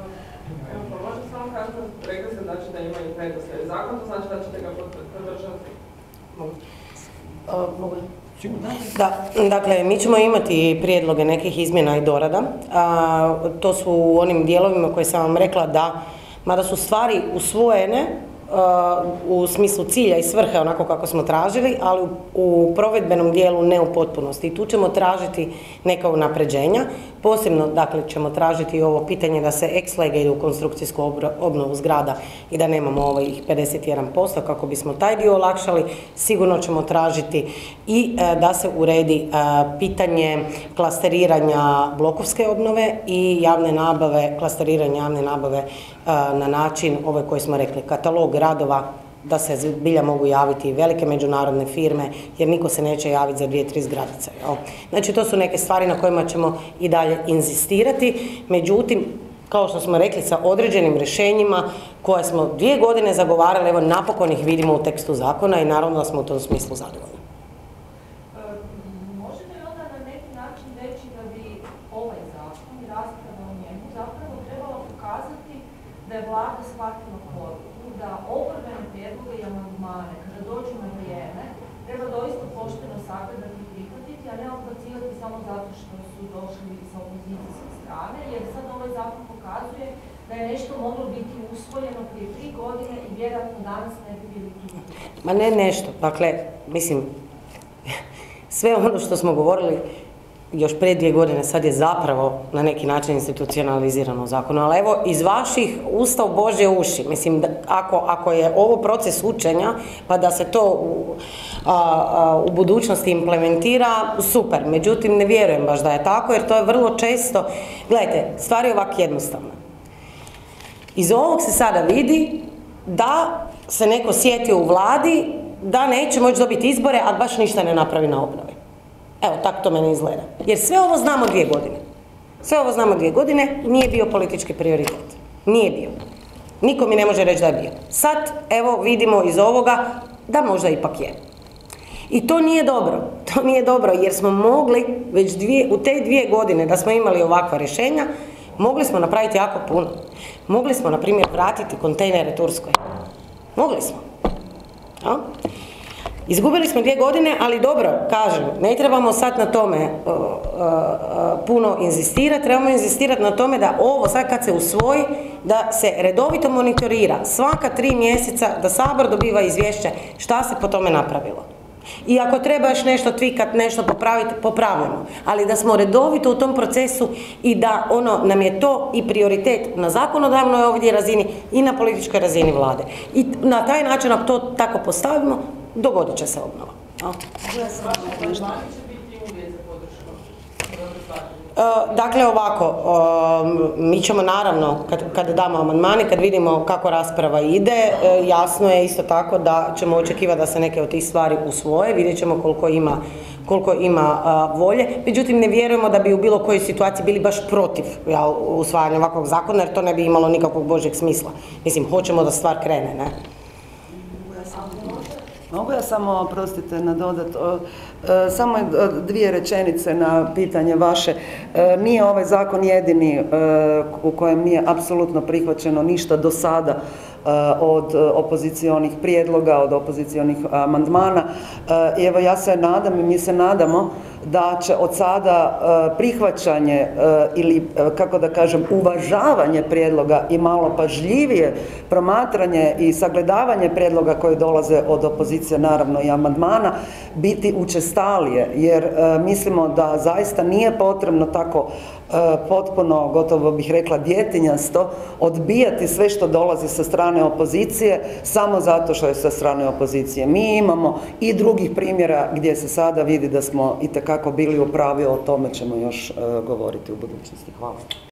Možete samo kratko, rekli ste znači da ima i prednosti zakon, to znači da ćete ga podržati? Mogu? Da, dakle, mi ćemo imati prijedloge nekih izmjena i dorada. To su u onim dijelovima koje sam vam rekla da, mada su stvari usvojene u smislu cilja i svrhe onako kako smo tražili, ali u provedbenom dijelu ne u potpunosti. I tu ćemo tražiti neka unapređenja. Posebno, dakle, ćemo tražiti ovo pitanje da se ex lege ide u konstrukcijsku obnovu zgrada i da nemamo ovih 51% kako bismo taj dio olakšali. Sigurno ćemo tražiti i da se uredi pitanje klasteriranja blokovske obnove i javne nabave, klasteriranja javne nabave na način ovaj koji smo rekli, katalog radova, da se zbilja mogu javiti velike međunarodne firme, jer niko se neće javiti za 2-3 zgradice. Znači, to su neke stvari na kojima ćemo i dalje inzistirati. Međutim, kao što smo rekli, sa određenim rješenjima koje smo 2 godine zagovarali, evo napokon ih vidimo u tekstu zakona i naravno da smo u tom smislu zadovoljni. Možete li onda na neki način reći da bi ovaj zakon i rasprava o njemu zapravo trebala pokazati da je Vlada shvatila poruku, da oporbene prijedloge i amandmane, kada dođu na vrijeme, treba doista pošteno sagledati i prihvatiti, a ne odbacivati samo zato što su došli sa opozicijske strane, jer sad ovaj zakon pokazuje da je nešto moglo biti usvojeno prije 3 godine i vjerojatno danas ne bi bili tu. Ma ne nešto, dakle, mislim, sve ono što smo govorili još prije 2 godine, sad je zapravo na neki način institucionalizirano u zakonu. Ali evo, iz vaših usta u Božje uši, mislim, ako je ovo proces učenja, pa da se to u budućnosti implementira, super. Međutim, ne vjerujem baš da je tako, jer to je vrlo često, gledajte, stvar je ovako jednostavna. Iz ovog se sada vidi da se neko sjetio u Vladi da neće moći dobiti izbore, a baš ništa ne napravi na obnovi. Evo, tako to meni izgleda. Jer sve ovo znamo 2 godine. Sve ovo znamo 2 godine, nije bio politički prioritet. Nije bio. Niko mi ne može reći da je bio. Sad, evo, vidimo iz ovoga da možda ipak je. I to nije dobro. To nije dobro, jer smo mogli već u te 2 godine da smo imali ovakva rješenja, mogli smo napraviti jako puno. Mogli smo, na primjer, vratiti kontejnere Turskoj. Mogli smo. Ja? Izgubili smo 2 godine, ali dobro, kažem, ne trebamo sad na tome puno inzistirati, trebamo inzistirati na tome da ovo sad kad se usvoji, da se redovito monitorira svaka 3 mjeseca, da Sabor dobiva izvješće šta se po tome napravilo. I ako treba još nešto tvikat, nešto popraviti, popravljamo. Ali da smo redovito u tom procesu i da nam je to i prioritet na zakonodavnoj ovdje razini i na političkoj razini Vlade. I na taj način, ako to tako postavimo, dogodit će se obnova. Dakle, ovako, mi ćemo naravno, kad damo amandmane, kad vidimo kako rasprava ide, jasno je isto tako da ćemo očekivati da se neke od tih stvari usvoje, vidjet ćemo koliko ima volje. Međutim, ne vjerujemo da bi u bilo kojoj situaciji bili baš protiv usvajanja ovakvog zakona, jer to ne bi imalo nikakvog božjeg smisla. Mislim, hoćemo da stvar krene, ne? Mogu ja samo, oprostite, nadodat, samo 2 rečenice na pitanje vaše. Nije ovaj zakon jedini u kojem nije apsolutno prihvaćeno ništa do sada od opozicionih prijedloga, od opozicionih amandmana. I evo, ja se nadam i mi se nadamo da će od sada prihvaćanje ili, kako da kažem, uvažavanje prijedloga i malo pažljivije promatranje i sagledavanje prijedloga koji dolaze od opozicije, naravno i amandmana, biti učestalije, jer mislimo da zaista nije potrebno tako potpuno, gotovo bih rekla, djetinjasto odbijati sve što dolazi sa strane opozicije samo zato što je sa strane opozicije. Mi imamo i drugih primjera gdje se sada vidi da smo itekako bili u pravu, o tome ćemo još govoriti u budućnosti. Hvala.